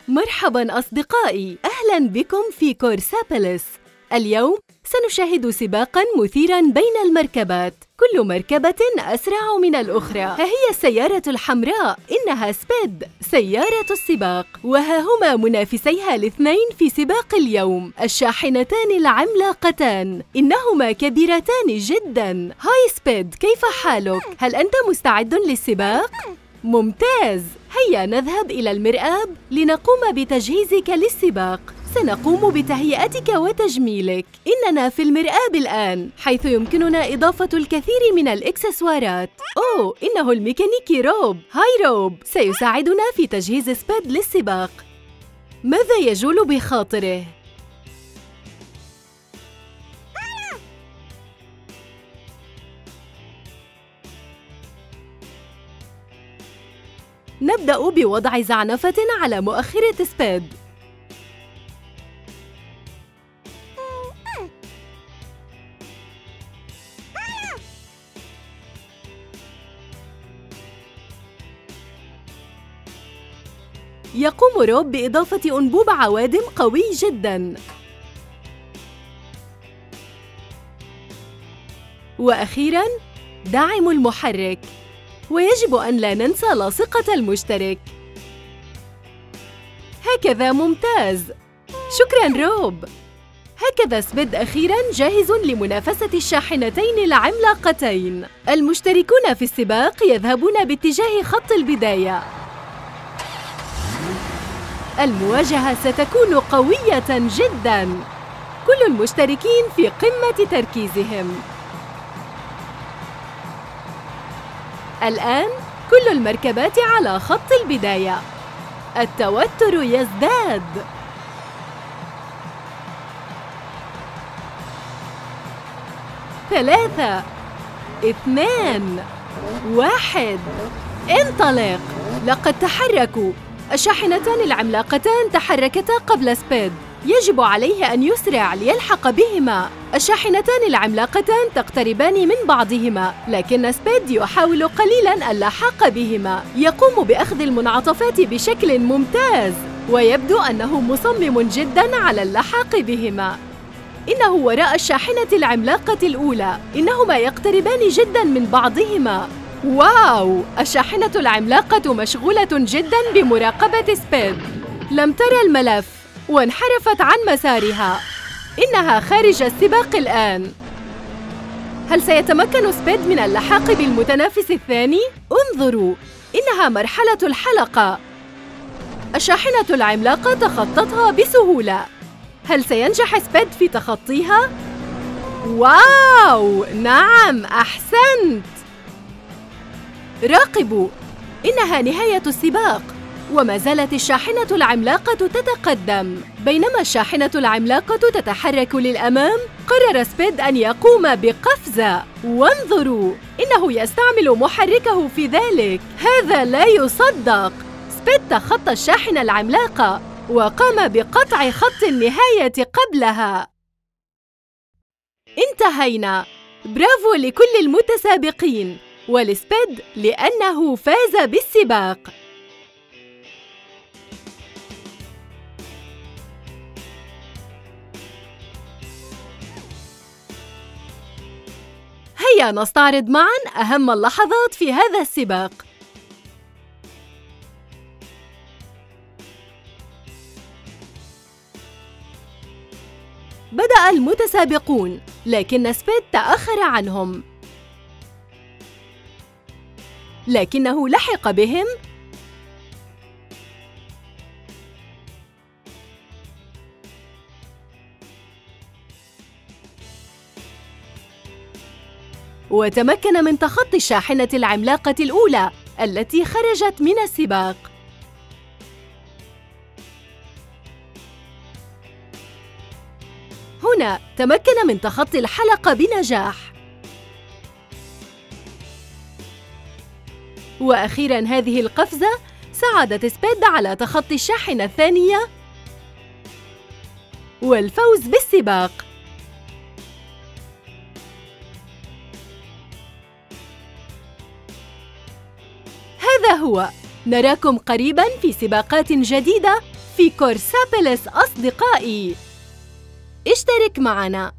مرحباً أصدقائي، أهلاً بكم في كورسابوليس. اليوم سنشاهد سباقاً مثيراً بين المركبات، كل مركبة أسرع من الأخرى. ها هي السيارة الحمراء، إنها سبيد سيارة السباق، وها هما منافسيها الاثنين في سباق اليوم، الشاحنتان العملاقتان، إنهما كبيرتان جداً. هاي سبيد، كيف حالك؟ هل أنت مستعد للسباق؟ ممتاز! هيا نذهب إلى المرآب لنقوم بتجهيزك للسباق. سنقوم بتهيئتك وتجميلك. إننا في المرآب الآن، حيث يمكننا إضافة الكثير من الإكسسوارات. أوه، إنه الميكانيكي روب. هاي روب، سيساعدنا في تجهيز سبيد للسباق. ماذا يجول بخاطره؟ نبدأ بوضع زعنفة على مؤخرة سبيد. يقوم روب بإضافة أنبوب عوادم قوي جداً. وأخيراً داعم المحرك، ويجب أن لا ننسى لاصقة المشترك. هكذا ممتاز! شكراً روب! هكذا سبيد أخيراً جاهز لمنافسة الشاحنتين العملاقتين. المشتركون في السباق يذهبون باتجاه خط البداية. المواجهة ستكون قوية جداً. كل المشتركين في قمة تركيزهم. الآن كل المركبات على خط البداية. التوتر يزداد. 3 2 1 انطلق! لقد تحركوا. الشاحنتان العملاقتان تحركتا قبل سبيد. يجب عليه أن يسرع ليلحق بهما. الشاحنتان العملاقتان تقتربان من بعضهما، لكن سبيد يحاول قليلاً اللحاق بهما. يقوم بأخذ المنعطفات بشكل ممتاز، ويبدو أنه مصمم جداً على اللحاق بهما. إنه وراء الشاحنة العملاقة الأولى. إنهما يقتربان جداً من بعضهما. واو! الشاحنة العملاقة مشغولة جداً بمراقبة سبيد. لم ترى الملف وانحرفت عن مسارها. إنها خارج السباق الآن. هل سيتمكن سبيد من اللحاق بالمتنافس الثاني؟ انظروا، إنها مرحلة الحلقة. الشاحنة العملاقة تخطتها بسهولة. هل سينجح سبيد في تخطيها؟ واو! نعم، أحسنت! راقبوا، إنها نهاية السباق، وما زالت الشاحنة العملاقة تتقدم. بينما الشاحنة العملاقة تتحرك للأمام، قرر سبيد أن يقوم بقفزة. وانظروا، إنه يستعمل محركه في ذلك. هذا لا يصدق! سبيد تخطى الشاحنة العملاقة وقام بقطع خط النهاية قبلها. انتهينا. برافو لكل المتسابقين، ولسبيد لأنه فاز بالسباق. هيا نستعرض معاً أهم اللحظات في هذا السباق. بدأ المتسابقون، لكن سبيد تأخر عنهم، لكنه لحق بهم. وتمكن من تخطي الشاحنة العملاقة الأولى التي خرجت من السباق. هنا تمكن من تخطي الحلقة بنجاح. وأخيراً هذه القفزة ساعدت سبيد على تخطي الشاحنة الثانية والفوز بالسباق. هذا هو نراكم قريباً في سباقات جديدة في كورسابيلس أصدقائي. اشترك معنا.